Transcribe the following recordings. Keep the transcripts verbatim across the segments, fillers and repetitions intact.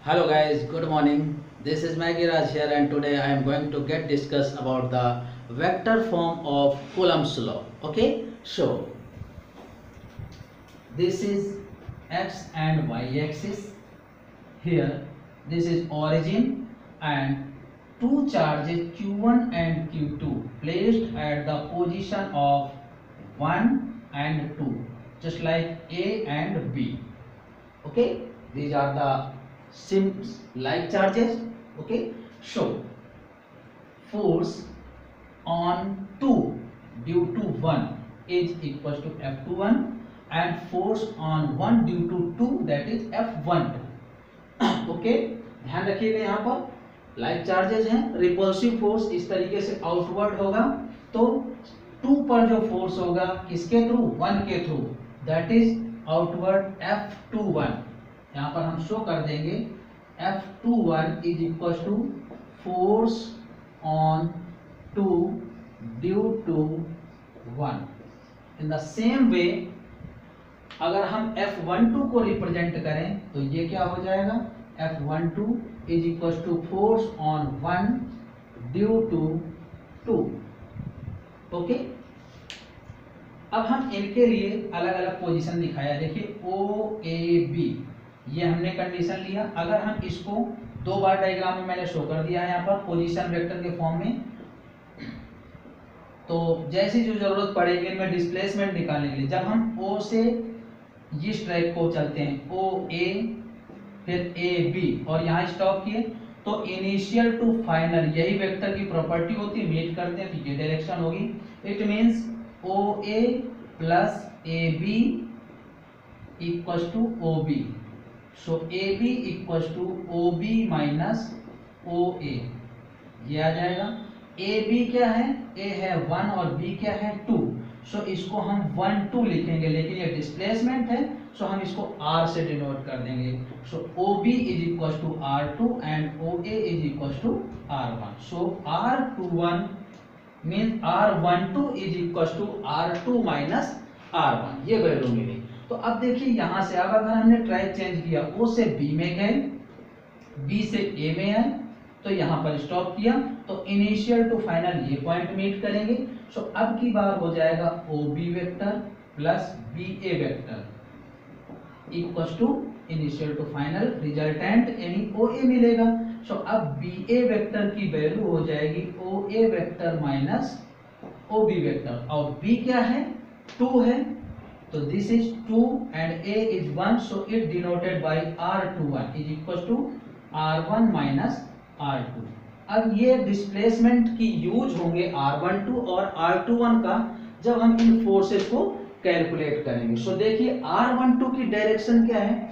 Hello guys, good morning. This is Maggie Raj here and today I am going to get discuss about the vector form of Coulomb's law. Okay, so this is x and y axis. Here this is origin and two charges q one and q two placed at the position of one and two, just like A and B. Okay, these are the sims like charges. Okay, so force on two due to one is equals to F two one and force on one due to two, that is F one two. Okay, ध्यान रखिएगा यहाँ पर like charges हैं, repulsive force इस तरीके से outward होगा, तो टू पर जो फोर्स होगा किसके थ्रू, वन के through, that is outward F two one. यहाँ पर हम शो कर देंगे F two one is equal to force on two due to one. In the same way अगर हम F वन टू को रिप्रेजेंट करें तो ये क्या हो जाएगा, F one two is equal to force on one due to two. Okay, अब हम इनके लिए अलग अलग पोजीशन दिखाया. देखिए O A B ये हमने कंडीशन लिया. अगर हम इसको दो बार डायग्राम में मैंने शो कर दिया है यहाँ पर पोजीशन वेक्टर के फॉर्म में, तो जैसी जो जरूरत पड़ेगी इनमें डिस्प्लेसमेंट निकालने के लिए, जब हम O से इस ट्रैक को चलते हैं O A फिर A B और यहाँ स्टॉप किए, तो इनिशियल टू फाइनल यही वेक्टर की प्रॉपर्टी होती है. मीट करते हैं तो ये डायरेक्शन होगी. It means O A plus A B equals to O B. So A B equals to O B minus O A, ये आ जाएगा. A B क्या है, A है वन और B क्या है टू. सो so, इसको हम वन टू लिखेंगे, लेकिन ये डिस्प्लेसमेंट है सो so हम इसको R से डिनोट कर देंगे. So O B is equal to R two and O A is equal to R one. So R two one mean R one two is equal to R to minus R one, ये value मिली. तो अब देखिए यहाँ से अब अगर हमने ट्रैक चेंज किया, O से B में गए, B से A में आए, तो यहाँ पर स्टॉप किया, तो इनिशियल टू फाइनल ये पॉइंट मीट करेंगे. सो so, अब की बार हो जाएगा O B vector plus B A vector equals to initial to final resultant यानी O A मिलेगा. सो so, अब B A वेक्टर की वैल्यू हो जाएगी O A vector minus O B vector, और B क्या है, टू है, तो this is two and A is one, so it denoted by R two one is equals to R one minus R two. अब ये displacement की use होंगे R one two और R टू वन का जब हम इन फोर्सेस को कैलकुलेट करेंगे. सो so, देखिए R वन टू की डायरेक्शन क्या है,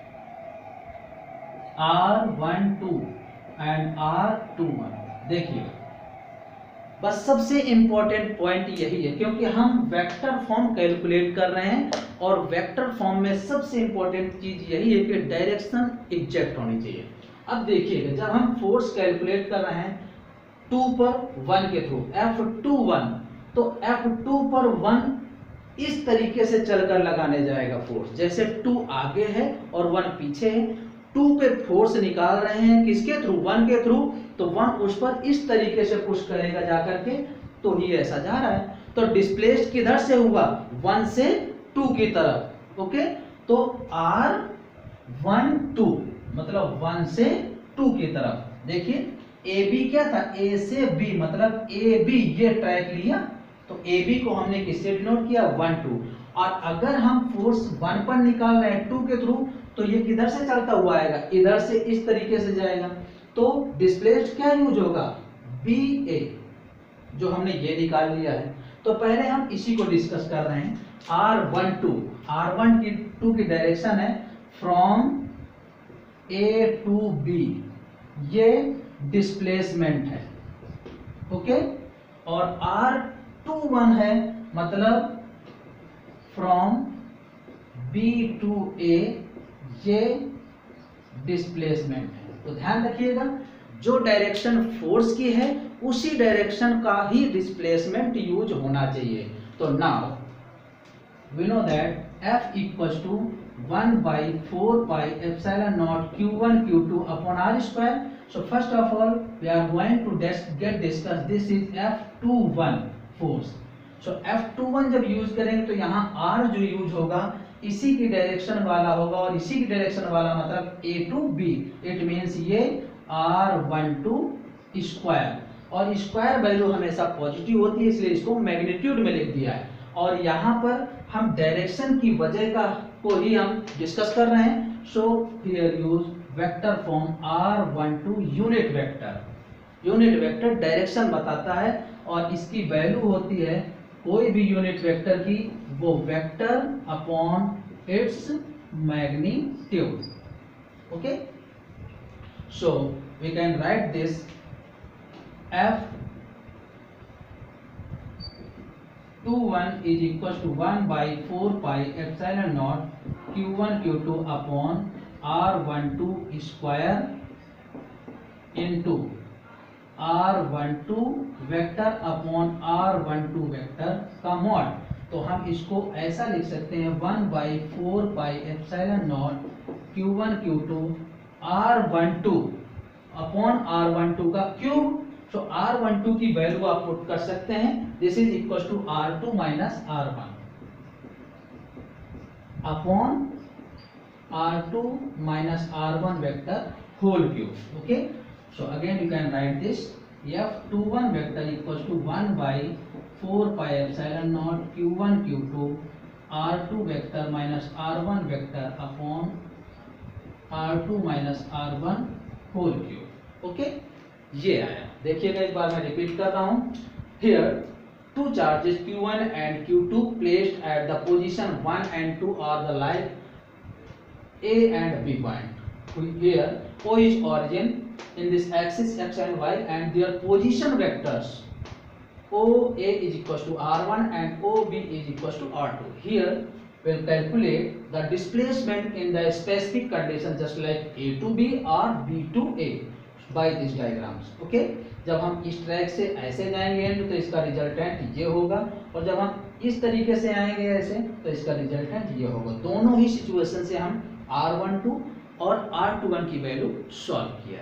R one two and R two one. देखिए बस सबसे इंपॉर्टेंट पॉइंट यही है, क्योंकि हम वेक्टर फॉर्म कैलकुलेट कर रहे हैं और वेक्टर फॉर्म में सबसे इंपॉर्टेंट चीज यही है कि डायरेक्शन एग्जैक्ट होनी चाहिए. अब देखिएगा जब हम फोर्स कैलकुलेट कर रहे हैं टू पर वन के थ्रू F टू वन, तो F टू पर वन इस तरीके से चलकर लगाने जाएगा फोर्स, जैसे टू आगे है और वन पीछे है. टू पे फोर्स निकाल रहे हैं किसके थ्रू, वन के थ्रू, तो वन उस पर इस तरीके से पुश करेगा जाकर के, तो ये ऐसा जा रहा है. तो डिस्प्लेस्ड किधर से हुआ, वन से टू की तरफ. ओके, तो R वन टू मतलब वन से टू की तरफ. देखिए A B क्या था, A से B मतलब A B ये ट्रैक लिया, तो A B को हमने किससे डिनोट किया, वन टू. और अगर हम फोर्स वन पर निकाल रहे हैं टू के थ्रू, तो ये किधर से चलता हुआ आएगा, इधर से इस तरीके से जाएगा. तो डिस्प्लेस्ड क्या यूज होगा, B A, जो हमने ये निकाल लिया है. तो पहले हम इसी को डिस्कस कर रहे हैं. R one two, R one की टू की डायरेक्शन है फ्रॉम A टू B, ये डिस्प्लेसमेंट है. ओके, और R टू वन है मतलब फ्रॉम B टू A, ये डिस्प्लेसमेंट है. तो ध्यान रखिएगा जो डायरेक्शन फोर्स की है उसी डायरेक्शन का ही डिस्प्लेसमेंट यूज होना चाहिए. तो now we know that F equals to one by four pi epsilon naught q one q two upon R square. So first of all, we are going to get discuss this is F twenty-one force. So F twenty-one जब use करेंगे तो यहाँ R जो use होगा इसी की direction वाला होगा और इसी की डायरेक्शन वाला मतलब A to B. It means ये R twelve स्क्वायर और स्क्वायर वैल्यू हमेशा पॉजिटिव होती है इसलिए इसको मैग्नीट्यूड में लिख दिया है. और यहाँ पर हम डायरेक्शन की वजह का को ही हम डिस्कस कर रहे हैं. So here use vector form R twelve unit vector. Unit vector direction बताता है और इसकी वैल्यू होती है कोई भी यूनिट वेक्टर की वो vector upon its magnitude. Okay, so we can write this F twenty-one is equal to one by four pi epsilon naught q one q two upon R twelve square into R twelve vector upon R twelve vector का mod. तो हम इसको ऐसा लिख सकते हैं one by four pi epsilon naught q one q two R twelve upon R twelve का cube. तो R twelve की वैल्यू आप पुट कर सकते हैं. This is equal to R two minus R one अपॉन R two minus R one vector whole cube. Okay, so again you can write this F twenty-one vector equals to one by four pi epsilon naught q one q two R two vector minus R one vector upon R two minus R one whole cube. Okay, ये आया. देखिएगा एक बार मैं repeat कर रहा हूँ. Here two charges q one and q two placed at the position one and two are the like A and B point. Here O is origin in this axis x and y and their position vectors O A is equal to R one and O B is equal to R two. Here we'll calculate the displacement in the specific condition just like A to B or B to A by these diagrams. Okay, जब हम इस track से ऐसे जाएंगे तो इसका resultant ये होगा और जब हम इस तरीके से आएंगे ऐसे तो इसका रिजल्टेंट ये होगा. दोनों ही सिचुएशन से हम R twelve और R twenty-one की वैल्यू सॉल्व किया.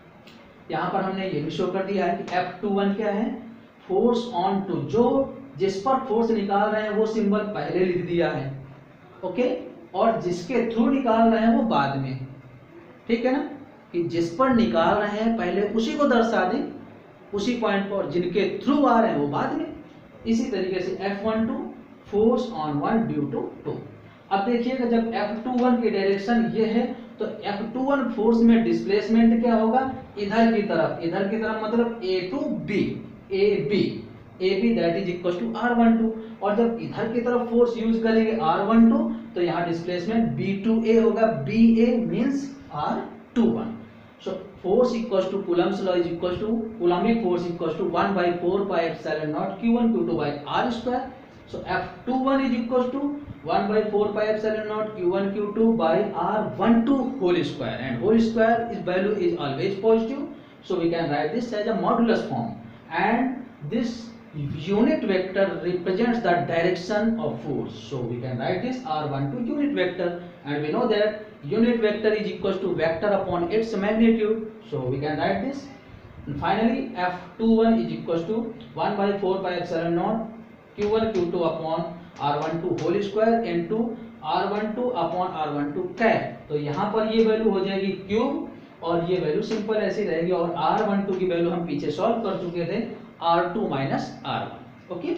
यहाँ पर हमने ये भी शो कर दिया है कि F twenty-one क्या है, फोर्स ऑन टू. जो जिस पर फोर्स निकाल रहे हैं वो सिंबल पहले लिख दिया है. ओके, और जिसके थ्रू निकाल रहे हैं वो बाद में. ठीक है ना, कि जिस पर निकाल रहे हैं पहले उसी को दर्शा दें उसी पॉइंट पर, जिनके थ्रू आ रहे हैं वो बाद में. इसी तरीके से F twelve force on one due to two. अब देखिएगा जब F twenty-one की डायरेक्शन ये है तो F twenty-one फोर्स में डिस्प्लेसमेंट क्या होगा, इधर की तरफ. इधर की तरफ मतलब A to B, A B, A B that is equal to R twelve. और जब इधर की तरफ फोर्स यूज करेंगे R twelve तो यहाँ डिस्प्लेसमेंट B to A होगा. B A means R twenty-one. So force equals to Coulomb's law is equals to Coulombic force equals to one by four pi epsilon naught q one q two by R square. So F twenty-one is equals to one by four pi epsilon naught q one q two by R twelve whole square, and whole square is value is always positive. So we can write this as a modulus form, and this unit vector represents the direction of force. So we can write this R twelve unit vector, and we know that unit vector is equals to vector upon its magnitude. So we can write this. And finally F twenty-one is equals to one by four pi epsilon naught q one q two upon R twelve whole square into R twelve upon R twelve cap. तो यहाँ पर ये value हो जाएगी cube और ये value simple ऐसी रहेगी. और R twelve की वैल्यू हम पीछे सॉल्व कर चुके थे, R two minus R one. Okay,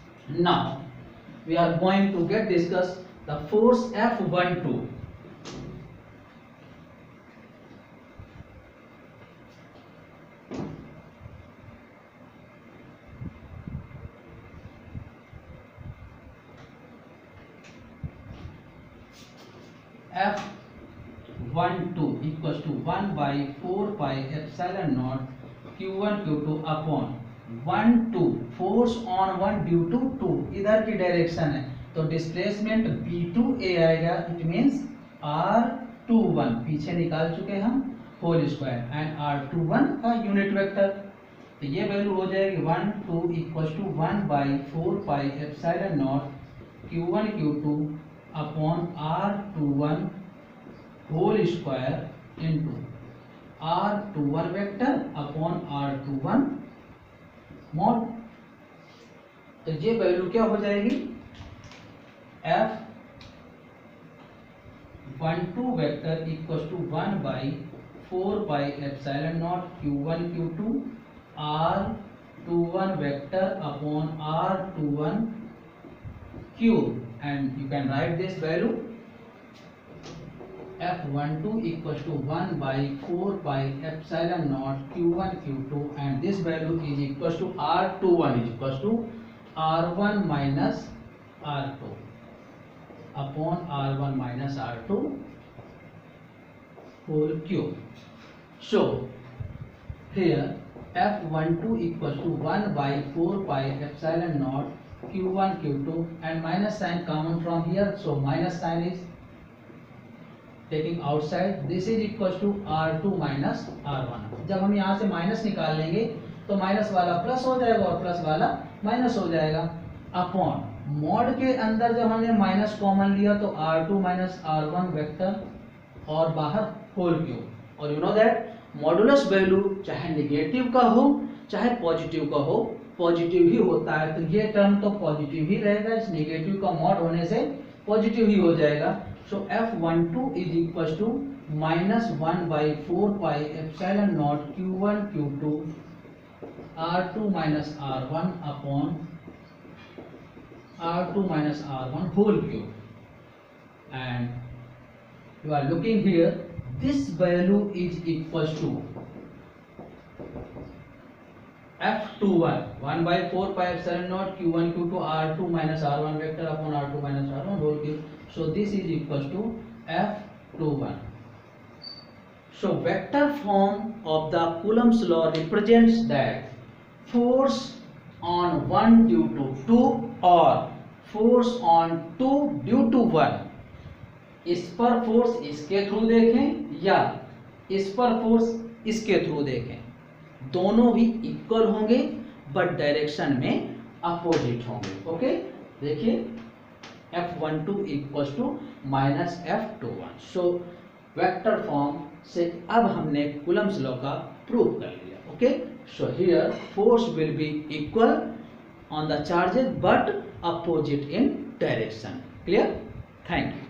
now we are going to get discuss the force F twelve. F twelve equals to one by four pi epsilon naught q one q two upon one two force on one due to two. इधर की direction है तो displacement B to A आएगा. It means R twenty-one पीछे निकाल चुके हम whole square and R twenty-one का यूनिट वेक्टर. तो ये वैल्यू हो जाएगी one two equals to one by four pi epsilon naught q one q two upon R two one whole square into R two one vector upon R two one mod. तो ये value क्या हो जाएगी, F one two vector equal to one by four by epsilon naught q one q two R two one vector upon R two one cube, and you can write this value F one two equals to one by four by epsilon naught q one q two, and this value is equals to R two one is equals to R one minus R two upon R one minus R two whole cube. So here F one two equals to one by four by epsilon naught q one q two, and minus sign common from here, so minus sign is taking outside. This is equals to R two minus R one. जब हम यहाँ से minus निकाल लेंगे तो minus वाला plus हो जाएगा और प्लस वाला माइनस हो जाएगा, अपॉन मॉड के अंदर जब हमने माइनस कॉमन लिया तो R to minus R one vector और बाहर होल क्यूब। और you know that modulus value चाहे निगेटिव का हो चाहे पॉजिटिव का हो, पॉजिटिव ही होता है, तो ये टर्म तो पॉजिटिव ही रहेगा, इस नेगेटिव का मॉड होने से पॉजिटिव ही हो जाएगा। So F one two is equal to minus one by four pi epsilon naught q one q two R two minus R one upon R two minus R one whole cube, and you are looking here this value is equals to F two one one by four pi epsilon naught q one q two R two minus R one vector upon R two minus R one whole cube. So this is equals to F two one. So vector form of the Coulomb's law represents that force on one due to two or force on two due to one, इस पर force इसके through देखें या इस पर force इसके through देखें, दोनों भी इक्वल होंगे बट डायरेक्शन में अपोजिट होंगे। ओके, देखिए F one two equals to minus F two one. So vector form से अब हमने कूलम्स लॉ का प्रूव कर लिया। Okay, so here force will be equal on the charges but opposite in direction. Clear? Thank you.